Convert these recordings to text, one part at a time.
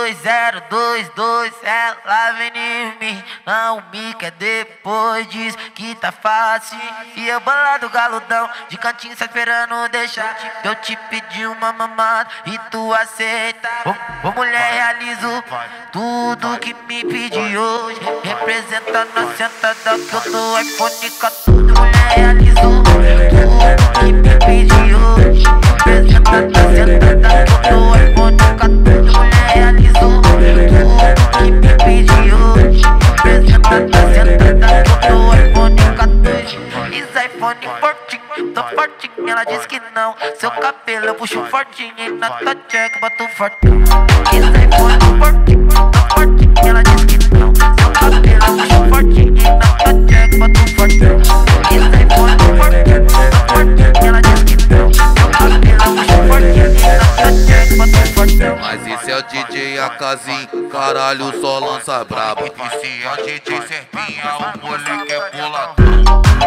2022, ela vem em mim, não me quer depois, diz que tá fácil. E eu bolado galudão, de cantinho só esperando deixar eu te pedir uma mamada e tu aceita. Ô mulher, realizo tudo que me pedi hoje, representa na sentada que eu dou iPhone 14. Mulher, realizo tudo que me pedi hoje, representa na sentada que eu dou iPhone 14. Mulher, realizo tudo que me pedi hoje, representa na sentada que eu dou iPhone 14. Esse iPhone fortinho, tô fortinho, ela diz que não. Seu cabelo eu puxo fortinho e na tua check boto fortinho. Esse iPhone fortinho, tô fortinho, ela diz que não. Seu cabelo eu puxo fortinho e na tua check boto fortinho. Esse iPhone fortinho, tô fortinho, ela diz que não. Seu cabelo eu puxo fortinho e na tua check boto fortinho. Mas esse é o DJ Akazinho, caralho, só lança brabo. E se é o DJ Serpinha, o moleque é puladão.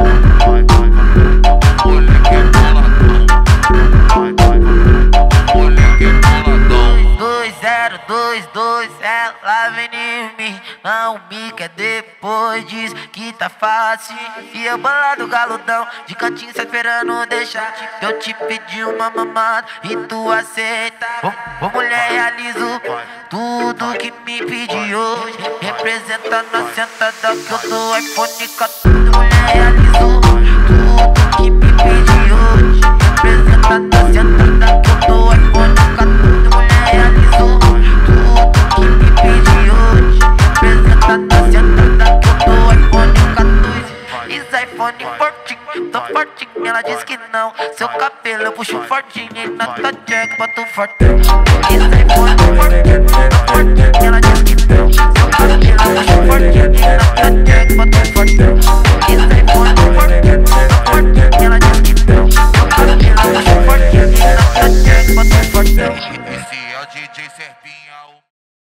O moleque é puladão. O moleque é puladão. 2022, ela vem em mim, não me quer depois, diz que tá fácil. E eu bolado galudão, de cantinho só esperando deixar eu te pedir uma mamada e tu aceita. Ô mulher, realizo tudo que me pedi hoje, representa na sentada que eu dou iPhone 14. Mulher, realizo tudo que me pedi hoje, representa na sentada que eu dou iPhone 14. Mulher, realizo tudo que me pedi hoje, representa na sentada que eu dou iPhone 14. Esse iPhone fortinho, tô fortinho, ela diz que não. Seu cabelo eu puxo fortinho e na tua check boto fortinho. Esse iPhone fortinho, tô fortinho, ela diz